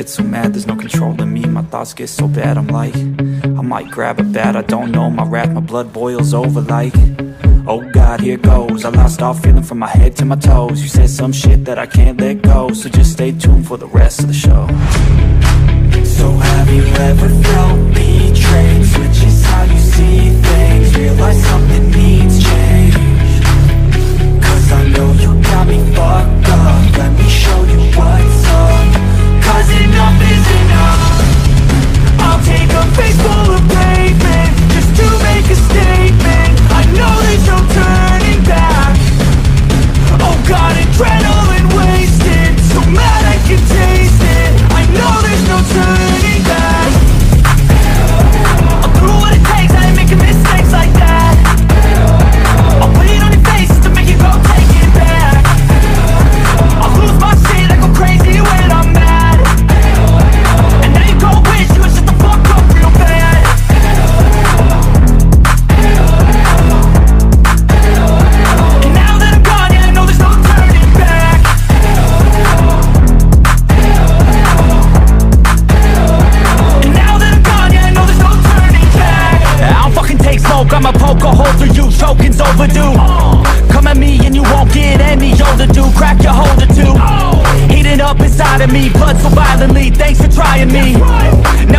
get so mad, there's no controlling me. My thoughts get so bad, I'm like, I might grab a bat, I don't know. My wrath, my blood boils over like, oh God, here goes. I lost all feeling from my head to my toes. You said some shit that I can't let go, so just stay tuned for the rest of the show. So have you ever felt betrayed? Switches how you see things, realize something needs change. Cause I know you got me fucked up, let me show you what's up. Cause enough is enough. I'll take a face full of pavement just to make a statement. I know there's no turning back. Oh God, adrenaline wasted, so mad I can taste it. I know there's no turning back. I'll do what it takes, I ain't making mistakes like that. I'll put it on your face to make you go take it back. I'll lose my shit, I go crazy when I'm mad. And now you go wish you would shut the fuck up real bad. And now that I'm gone, yeah, I know there's no turning back. And now that I'm gone, yeah, I know there's no turning back. I don't fucking take smoke, I'm a Poco holder, you choking's overdue. Come at me and you won't get any older, dude. Crack your holder too. Heating up inside of me, blood so violently, thanks for trying me.